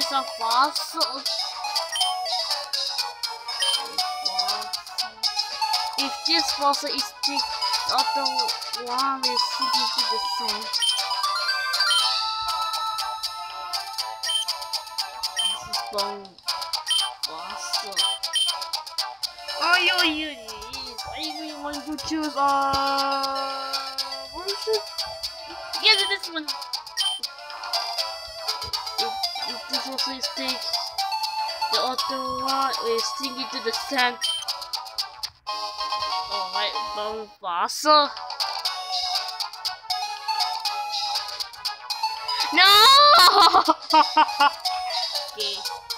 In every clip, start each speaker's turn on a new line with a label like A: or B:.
A: is a fossil. If this fossil is the other one will sink into the sand. This is bone fossil. Oh, you I really want to choose what is it? Yes, this one. If this fossil is the other one will sink into the sand. Alright, bone fossil. No! Okay.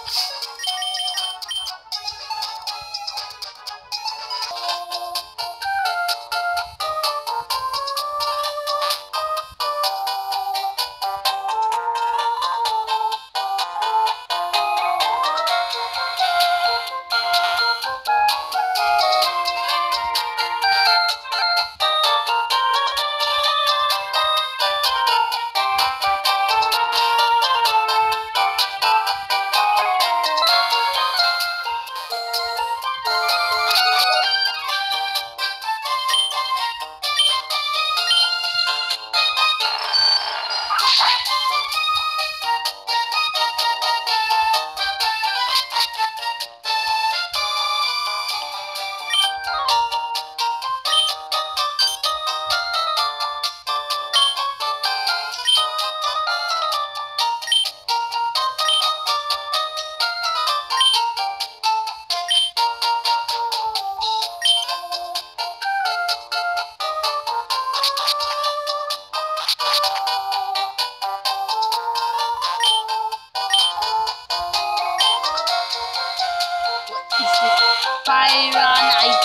A: Byronite.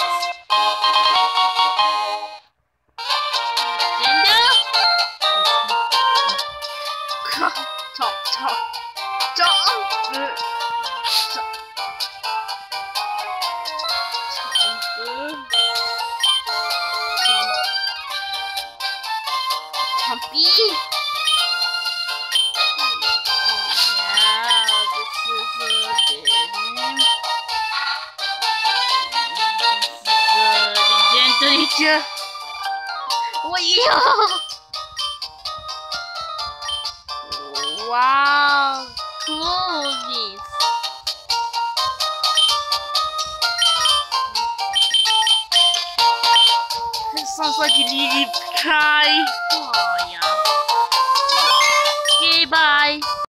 A: Gender? Top. Chumpy. Yeah, this is a game. Teacher. Wow, cool this. It sounds like you need to cry. Oh yeah. Okay, bye.